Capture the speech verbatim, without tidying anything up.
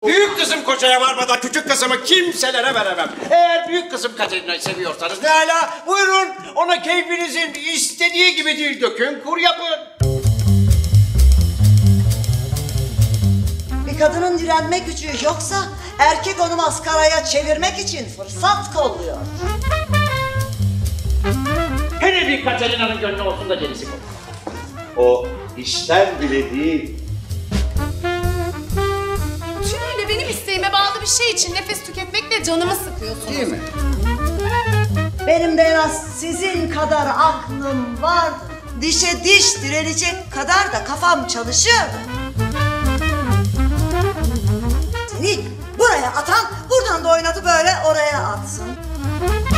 Büyük kızım kocaya varmadan küçük kızımı kimselere veremem. Eğer büyük kızım Katerina'yı seviyorsanız ne hala buyurun ona keyfinizin istediği gibi dil dökün, kur yapın. Bir kadının direnme gücü yoksa erkek onu maskaraya çevirmek için fırsat kolluyor. Hele bir Katerina'nın gönlü olsun da gerisi bu. O işten bile değil. Tümüyle benim isteğime bağlı bir şey için nefes tüketmekle canımı sıkıyorsunuz. Değil mi? Benim de en az sizin kadar aklım vardı. Dişe diş direnecek kadar da kafam çalışıyordu. Seni buraya atan buradan da oynadı böyle oraya atsın.